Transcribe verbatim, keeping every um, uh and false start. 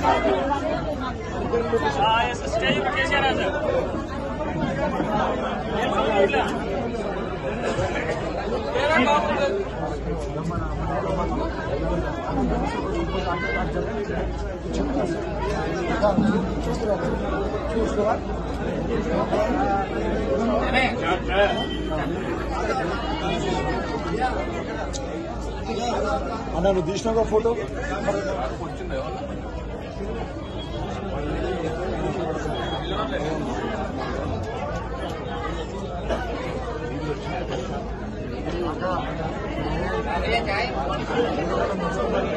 Stage KCR sir అన్న నువ్వు తీసినావు photo Hãy subscribe cho kênh Ghiền Mì Gõ để không bỏ lỡ những video hấp dẫn.